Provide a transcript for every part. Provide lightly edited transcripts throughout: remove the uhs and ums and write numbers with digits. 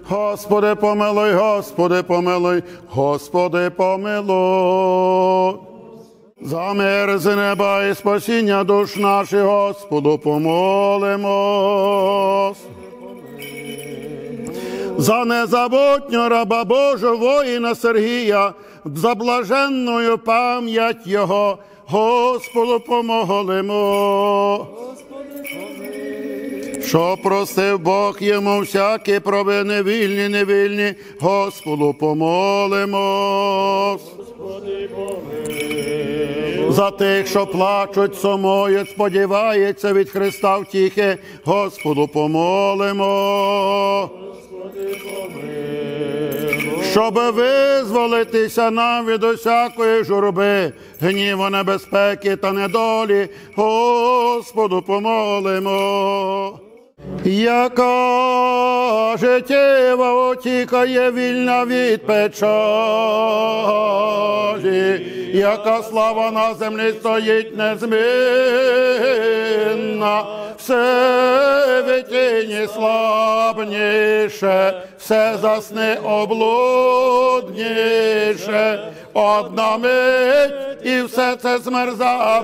Господи, помилуй, Господи, помилуй, Господи, помилуй. За мир з неба і спасіння душ наших, Господу помолимось. За незабутнього раба Божого воїна Сергія, за блаженною пам'ять Його, Господу помолимо. Що простив Бог йому всякі провини вільні, невільні, Господу помолимось. За тих, що плачуть, сумують, сподіваються від Христа втіхи, Господу помолимо. Щоб визволитися нам від усякої журби, гніву, небезпеки та недолі, Господу помолимо. Яка життєва утіха є вільна від печалі, яка слава на землі стоїть незмінна, все витіні слабніше, все засни облудніше, одна мить і все це смерть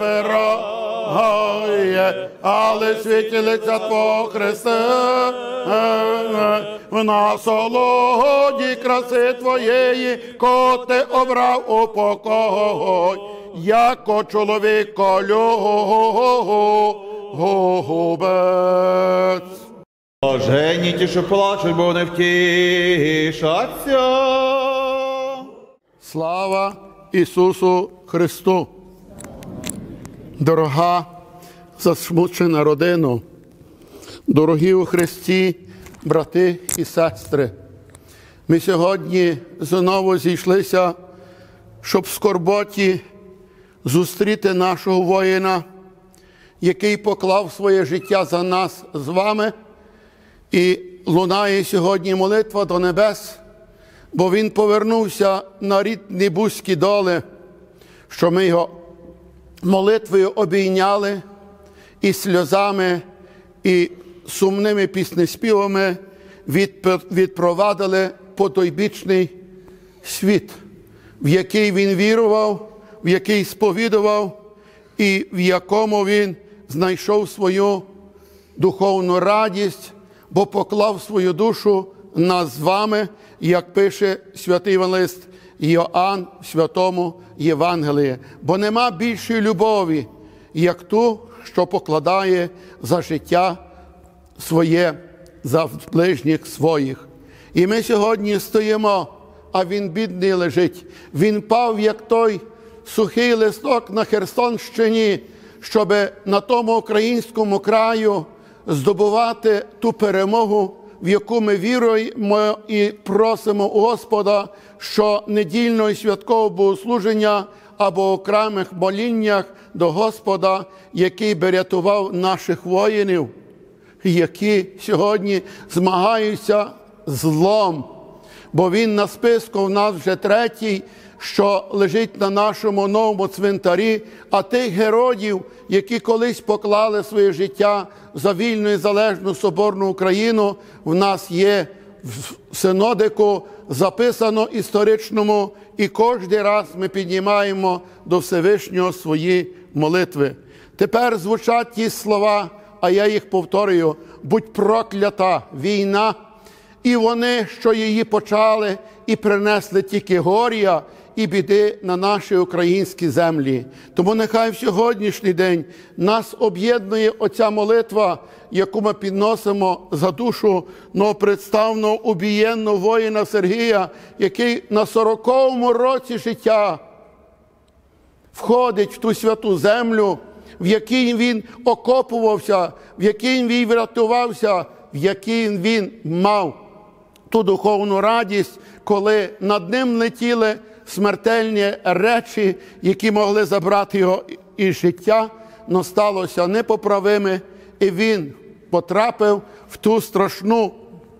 забирає, але світилиця Твого Христа в насолоді краси Твоєї, ко Ти обрав у покой, яко чоловіко любець. Блаженні ті, що плачуть, бо не втішаться. Слава Ісусу Христу! Дорога засмучена родино, дорогі у Христі, брати і сестри, ми сьогодні знову зійшлися, щоб в скорботі зустріти нашого воїна, який поклав своє життя за нас з вами, і лунає сьогодні молитва до небес, бо він повернувся на рідні Бузькі доли, що ми його молитвою обійняли і сльозами, і сумними піснеспівами відпровадили потойбічний світ, в який він вірував, в який сповідував і в якому він знайшов свою духовну радість, бо поклав свою душу нас з вами, як пише святий евангелист Йоанн в святому Євангелії. Бо нема більшої любові, як ту, що покладає за життя своє, за ближніх своїх. І ми сьогодні стоїмо, а він бідний лежить. Він пав, як той сухий листок на Херсонщині, щоб на тому українському краю здобувати ту перемогу, в яку ми віруємо і просимо у Господа, що недільного і святкового богослуження або окремих моліннях до Господа, який би рятував наших воїнів, які сьогодні змагаються з злом. Бо він на списку в нас вже третій, що лежить на нашому новому цвинтарі, а тих героїв, які колись поклали своє життя за вільну і залежну соборну Україну, в нас є в синодику записано історичному, і кожен раз ми піднімаємо до Всевишнього свої молитви. Тепер звучать ті слова, а я їх повторюю: будь проклята війна, і вони, що її почали, і принесли тільки горя і біди на наші українські землі. Тому нехай в сьогоднішній день нас об'єднує оця молитва, яку ми підносимо за душу новопредставного убієнного воїна Сергія, який на 40-му році життя входить в ту святу землю, в якій він окопувався, в якій він врятувався, в якій він мав ту духовну радість, коли над ним летіли смертельні речі, які могли забрати його із життя, но сталося непоправиме, і він потрапив в ту страшну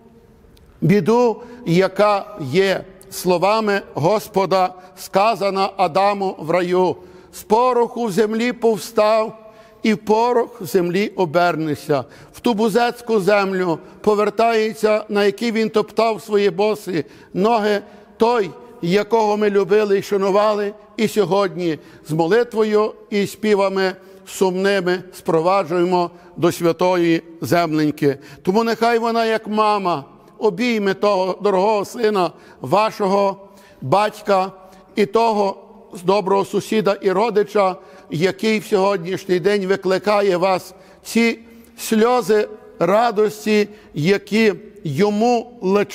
біду, яка є словами Господа сказана Адаму в раю: з пороху в землі повстав, і в порох землі обернешся. В ту бузецьку землю повертається, на якій він топтав свої боси ноги, той, якого ми любили і шанували, і сьогодні з молитвою і співами сумними спроваджуємо до святої земленьки. Тому нехай вона, як мама, обійме того дорогого сина, вашого батька і того доброго сусіда і родича, який в сьогоднішній день викликає вас ці сльози радості, які йому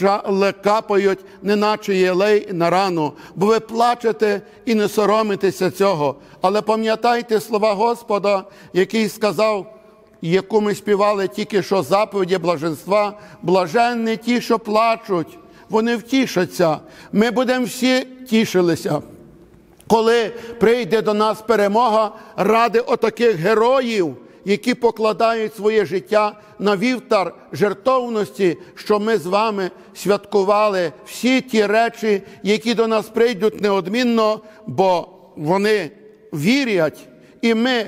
капають, неначе єлей на рану. Бо ви плачете і не соромитеся цього. Але пам'ятайте слова Господа, який сказав, яку ми співали тільки що заповіді блаженства: блаженні ті, що плачуть, вони втішаться. Ми будемо всі тішилися, коли прийде до нас перемога ради отаких героїв, які покладають своє життя на вівтар жертовності, що ми з вами святкували всі ті речі, які до нас прийдуть неодмінно, бо вони вірять, і ми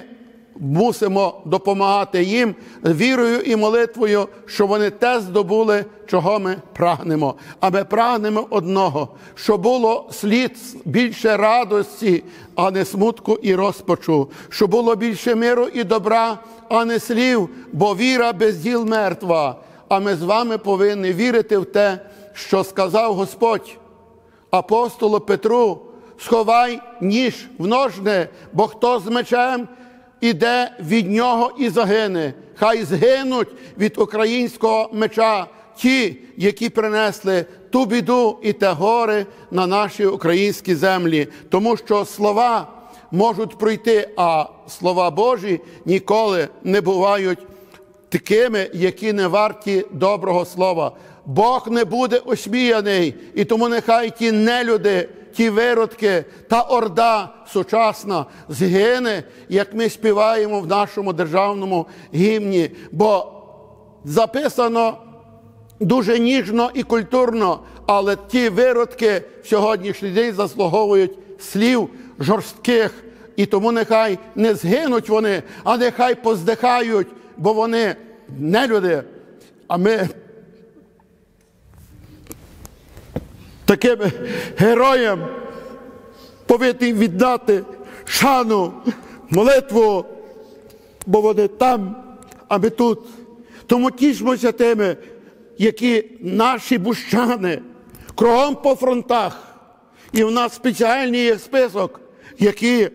мусимо допомагати їм вірою і молитвою, що вони те здобули, чого ми прагнемо. А ми прагнемо одного, щоб було слід більше радості, а не смутку і розпачу, щоб було більше миру і добра, а не слів, бо віра без діл мертва. А ми з вами повинні вірити в те, що сказав Господь апостолу Петру: сховай ніж в ножни, бо хто з мечем іде, від нього і загине. Хай згинуть від українського меча ті, які принесли ту біду і те горе на наші українські землі. Тому що слова можуть пройти, а слова Божі ніколи не бувають такими, які не варті доброго слова. Бог не буде осміяний, і тому нехай ті нелюди, ті виродки, та орда сучасна згине, як ми співаємо в нашому державному гімні. Бо записано дуже ніжно і культурно, але ті виродки в сьогоднішній день заслуговують слів жорстких. І тому нехай не згинуть вони, а нехай поздихають, бо вони нелюди. А ми таким героям повинні віддати шану, молитву, бо вони там, а ми тут. Тому тішмося тими, які наші бущани кругом по фронтах. І в нас спеціальний є список, які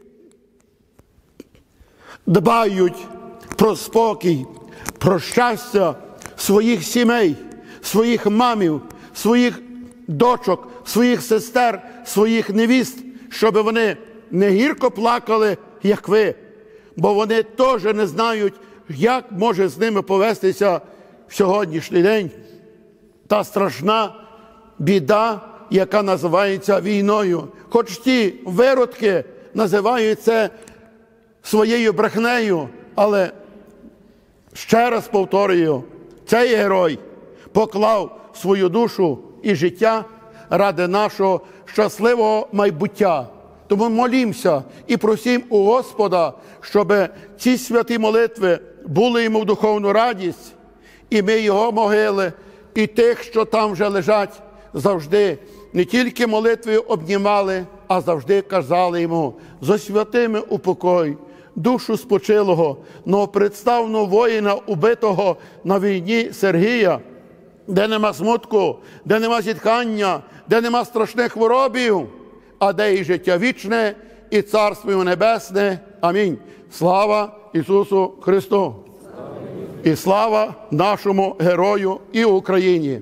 дбають про спокій, про щастя своїх сімей, своїх мамів, своїх дочок, своїх сестер, своїх невіст, щоб вони не гірко плакали, як ви, бо вони теж не знають, як може з ними повестися в сьогоднішній день та страшна біда, яка називається війною. Хоч ті виродки називають це своєю брехнею, але ще раз повторюю, цей герой поклав свою душу і життя ради нашого щасливого майбуття. Тому молімося і просимо у Господа, щоб ці святі молитви були йому в духовну радість, і ми його могили, і тих, що там вже лежать, завжди не тільки молитвою обнімали, а завжди казали йому: зо святими упокой душу спочилого, новопредставного воїна, убитого на війні Сергія, де нема смутку, де нема зітхання, де нема страшних хворобів, а де і життя вічне, і Царство Небесне. Амінь. Слава Ісусу Христу! І слава нашому герою і Україні!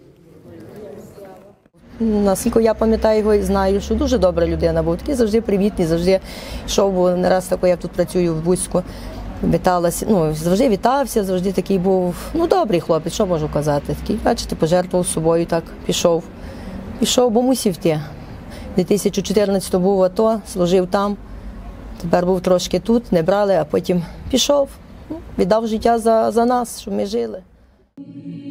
Наскільки я пам'ятаю його і знаю, що дуже добра людина був, такий завжди привітний, завжди йшов, не раз тако, я тут працюю в Буську, віталася, завжди вітався, завжди такий був, добрий хлопець, що можу казати, такий, бачите, пожертвував собою, так, пішов, бо мусив йти. 2014 був в АТО, служив там, тепер був трошки тут, не брали, а потім пішов, віддав життя за нас, щоб ми жили.